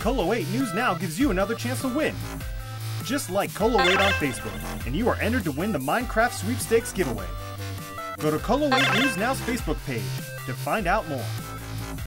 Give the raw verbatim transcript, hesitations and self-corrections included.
Colo eight News Now gives you another chance to win. Just like Colo eight on Facebook, and you are entered to win the Minecraft Sweepstakes giveaway. Go to Colo eight News Now's Facebook page to find out more.